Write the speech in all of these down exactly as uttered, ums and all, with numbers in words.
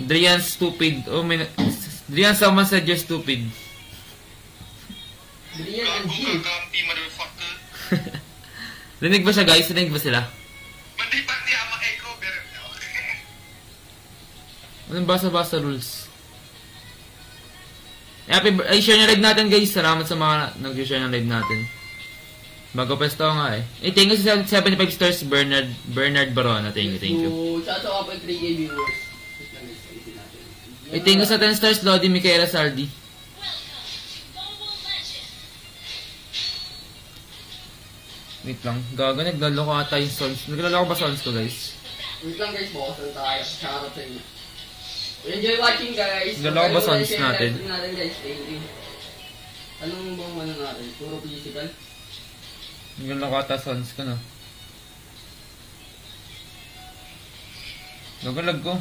Drian stupid. Oh, may... Drian, someone said you're stupid. Drian and G. Rinig ba siya, guys? Rinig ba sila? Anong basa-basa rules? Happy, ay, share na live natin, guys. Salamat sa mga nag-share ng live natin. Bago pesto nga eh. Eh, thank you sa seventy-five stars, Bernard Bernard Barona. Thank you, thank you. Shout out ako three K viewers. Eh, thank you sa ten stars, Lodi Michaela Sardi. Wait lang. Gaga, naglaloko ata yung sons. Naglaloko ba sons ko, guys? Wait lang, guys. Bukas lang tayo. Shout out sa inyo. Enjoy watching, guys. Naglaloko ba sons natin? natin, guys. Thank you. Anong bang ano natin? Puro physical? Naglaloko ata sons ko, no? Gagalag ko.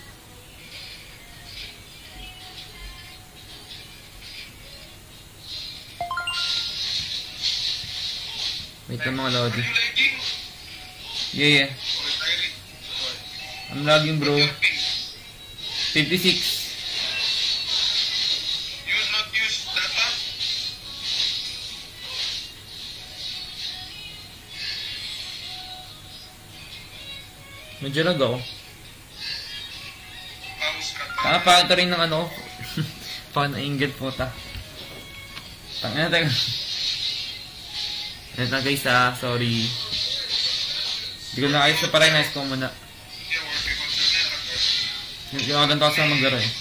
Wait lang mga Lodi. Yeah, yeah. I'm lagging, bro. fifty-six. Use not use data. Medyo lag ako. Ah, pa ito rin ng ano. Pan-angle po ta. Tangina tayo. Ito na guys ah, sorry. Hindi ko na ayos na parang nice ko muna. Hindi ko maganda kasi mag-garo eh.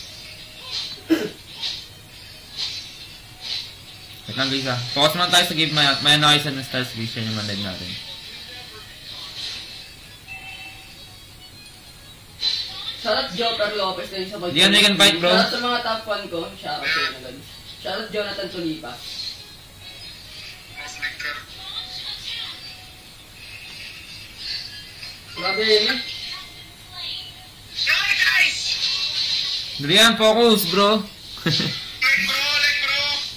Wait lang guys ah. Focus muna tayo sa game maya. Maya na kayo sa ng stars guys. Yan yung man-live natin. Shoutout Joker Lopez na yung sa pag- Diyan, we can fight, bro. Shoutout sa mga top one ko. Shoutout sa inyo guys. Shoutout Jonathan Tulipa. Grabe yun eh. Drian, focus bro. Like bro, like bro.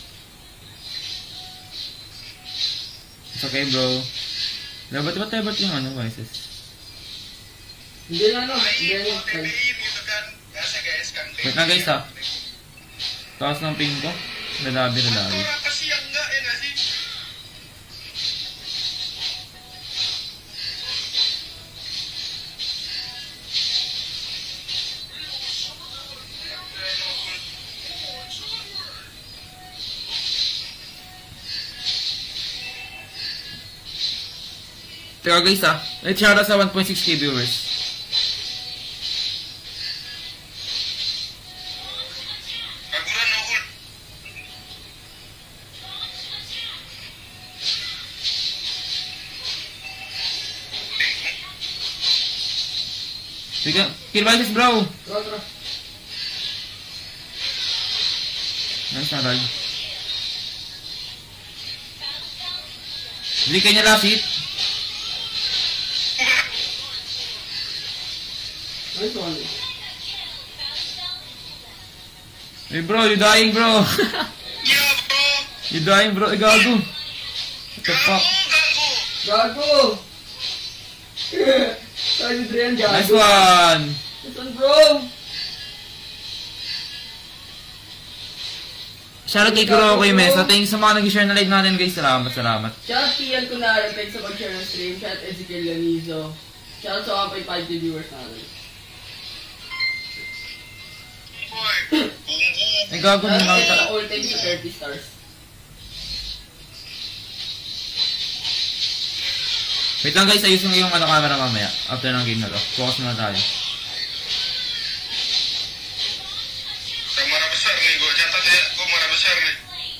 It's okay bro. Dapat ba tayo ba't yung ano, Vices? Hindi na ano. Hindi na yun. Wait na guys ha. Taas ng ping ko. Lalabi, lalabi. Teka guys ah, let's shout out sa one point six K viewers. Teka, kill Vices bro! Tro, tro. Nice na rag. Bili kayo niya last hit. Nice one. Hey bro, you dying bro! Yeah bro! You dying bro, eh gago! What the fuck? Gago! Sorry, Drian, gago. Nice one! Nice one, bro! Shoutout kay Kuro kay Mesa. Thank you sa mga nag-share na live natin guys. Salamat, salamat. Shoutout T L Kunara, thanks sa pag-share ng stream. Shoutout Ezekiel Lanizo. Shoutout sa one point five K viewers natin. Eh gago na Shoutout nakita. sa all time sa thirty stars. Wait lang guys, ayusin ko yung ano camera mamaya. After ng game na to. Focus muna tayo. Marah besar nih gue, catat ya, gue marah besar nih.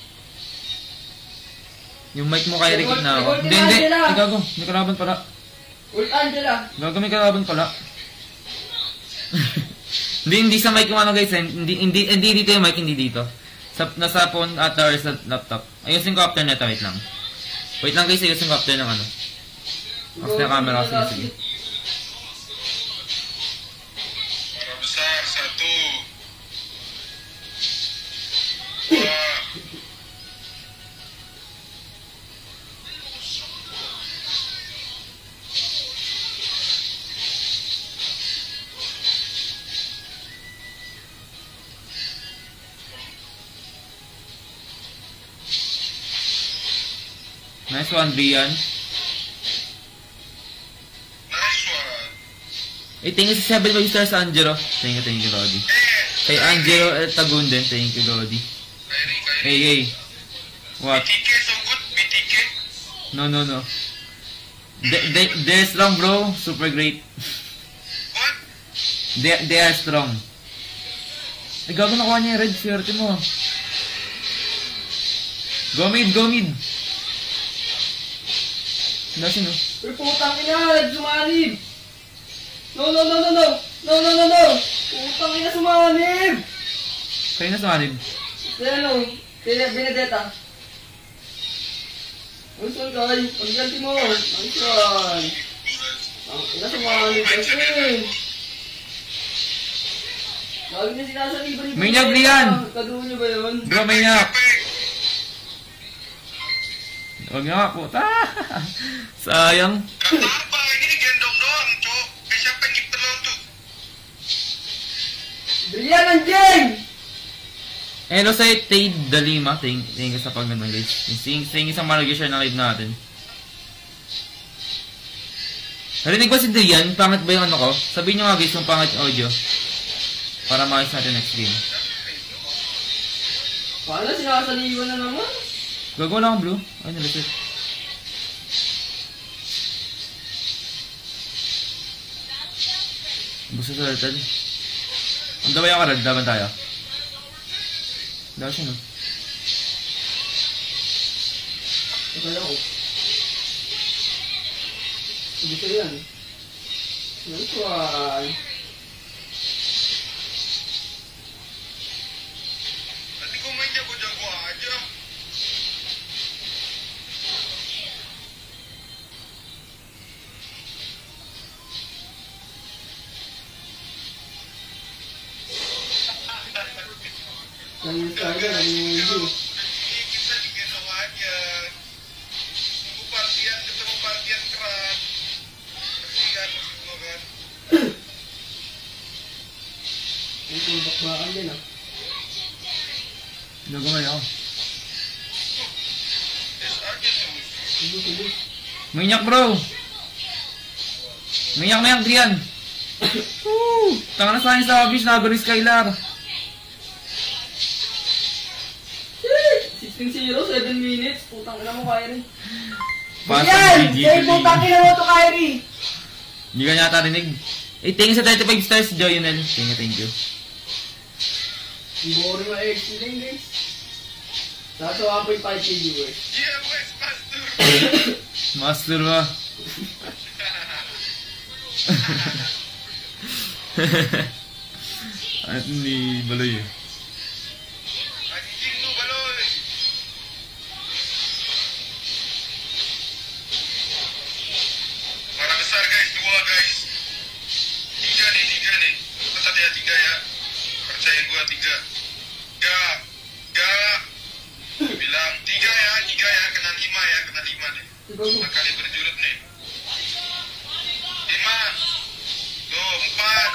Yung mic mo kaya rikit na ako. Hindi, hindi. Eh gago, may kalaban pala. Ult Angela! Gago, may kalaban pala. Hindi, hindi sa mic yung ano guys. Hindi, hindi, hindi dito yung mic, hindi dito. Sa, nasa phone at or sa laptop. Ayusin ko after nito, wait lang. Wait lang guys, ayusin ko after ng ano. After camera, sige, sige. Marah besar, satu. Dua. Nice one, Brian. Nice one. Eh, thank you sa seven five stars, Angelo. Thank you, thank you, Lodi. Eh, Kay Angelo El Tagun din, thank you, Lodi. Kyrie, Kyrie. Hey, hey. What? B T K so good, B T K. No, no, no. They, they, they're strong, bro. Super great. What? They, they are strong. Eh, gago nakuha niya yung red. Swerte mo. Go mid, go mid. Nasi, no? Uy, putang ina, sumanib! No, no, no, no, no! No, no, no, no! Putang ina, sumanib! Kayo na sumanib. Kaya ano, kaya Benedetta. Nice one, Kai. Pagganti mo. Nice one. Ang ina, sumanib kasi. Lagi niya sinasaliban ni May nyag, Rian. Kaduho niyo ba yun? Bro, may nyak. Huwag niya nga, puta. Sayang. Qatar ba? Ini gendong doang, cok. Eh, siapa yang ngipter lo tuh? Brian, anjing! Hello sa Tay Dalima. Thank, thank you sa pagganong guys. Sing, sing isang mag-share ng live natin. Narinig ba si Drian? Pangit ba yung ano ko? Sabihin nyo nga guys kung pangit yung audio. Para makis natin next game. Paano sinasaliban na naman? Gagawa lang ang blue. Ay, nalasit. Gusto sa turtle. Ang daway ang karag. Laban tayo. Daw siya, no? Kaya ko. Hindi ko yan. Nice one. Nanti gue main jago-jago aja. Nangis aja, nangis. Ini kita digendong aja. Tunggu partian, ketemu partian keras. Kasihan maksud gue kan. Ang tumbak-bakan din ah. Gagawa ako. Tes aja tuh. Sige, sige. Minyak, bro! Minyak na yung Drian! Woo! Tanga na sa akin sa office, nagawa ni Skylar. sixteen zero, seven minutes. Putang ina mo, Kyrie. Pasang Yan! G G Say, tuloy. putang ina mo to, Kyrie! Hindi ka nyata rinig. Eh, thank you sa thirty-five stars, Joyonel. Thank you, thank you. Boring na X din, guys. Nasa one point five K viewers. Iya, wes pastur. Master ba? At ni Baloy. Anjing lu baloy. Marah besar guys, dua guys. Tiga nih, tiga nih. Tetap ya tiga ya. Percaya gua tiga. Gak, gak. Bilang tiga ya, tiga ya. Kena lima ya, kena lima nih. Empat kali berjurut nih. Lima. Tuh, empat.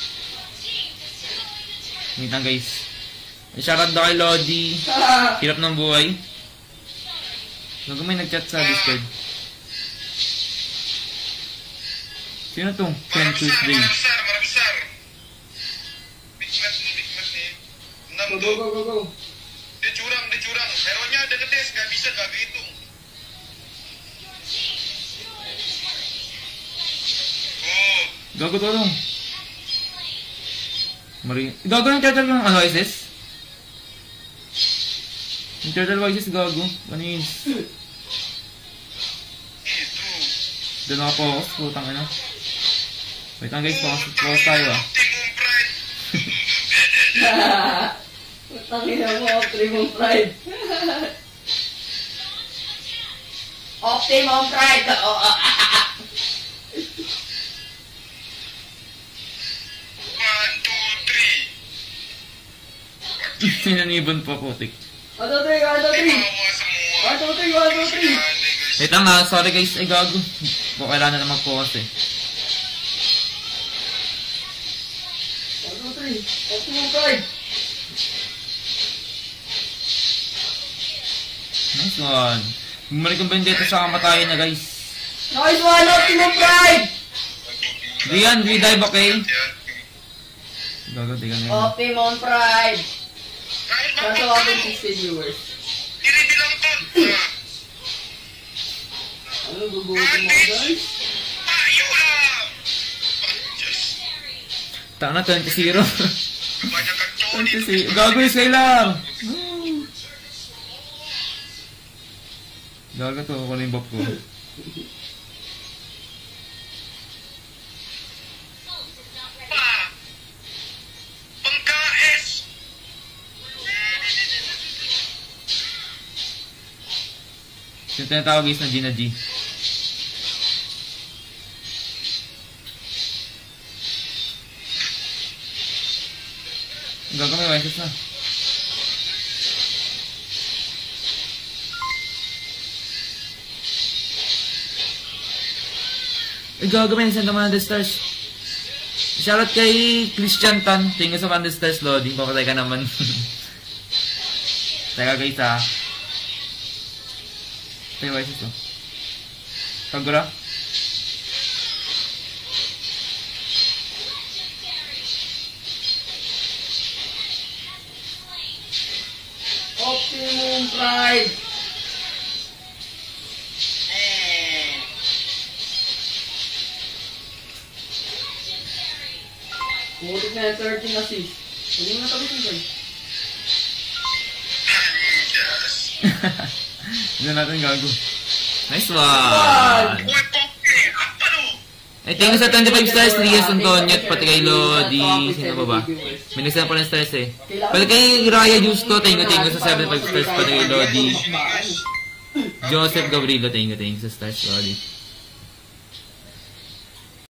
Wait lang guys. Shoutout daw kay Lodi. Hirap ng buhay. Bago may nag-chat sa Discord. Sino to? Ken Marah besar, Tuesday. marah besar, marah besar. Big match nih, big match nih. Enam Go, go, tuh. go, go, go. Dia curang, dia curang. Hero-nya ada ngedes, gak bisa, gak kehitung. Oh, Gago to lang. Mari. Gago yung turtle ng ano, Isis? Yung turtle Isis, gago. Ano yun? itu. Doon ako focus, putang ina. Wait lang guys, focus, focus tayo ah. Optimum Pride. Putang ina mo, Optimum Pride. Optimum Pride! Oo, ah, ah, ah. One, two, three. Sinanibon pa putik. One, two, three, one, two, three. Bawa semua. One, two, three, one, two, three. Aneh, guys. Wait lang ah, sorry guys, ay gago. Kung kailangan na mag-focus eh. One, two, three. Optimum Pride. Nice one. Bumalik ang Vendetta sa kamatayan na guys. Nice one, Optimum Pride! Diyan, re-dive okay? Yan. Gago, di ka na yun. Optimum Pride! Kahit Kaso mapagkaw, ating sixty viewers. dinibilang ko. Ah, Ano, gugutin mo guys? Ayaw lang! Ah, Diyos. Taka na, twenty zero. Banyak kang twenty choni. zero. Gago, isa lang. Gago to, ako na yung buff ko. Pa! Pangka-S! Yung tinatawag guys na G na G. Gago, may Wisest na. Ay, gago, may send naman ng stars. Shoutout kay Christian Tan. Tingin sa one stars, Lodi. Papatay ka naman. Teka guys ha. Ito yung Wisest oh. Kagura. Optimum Pride! Putik na yung thirteen assist. Hindi mo natapos yung guys. Yes. Hindi natin gago. Nice one! One! Uy, Poke! Apa no? Ay, thank you sa twenty-five stars, Rias Antonio, at pati kay Lodi. Sino ba ba? May nagsan po ng stars eh. Pati kay Raya Justo, thank you, thank you sa seventy-five stars, pati kay Lodi. Joseph Gabrielo, thank you, thank you sa stars, Lodi.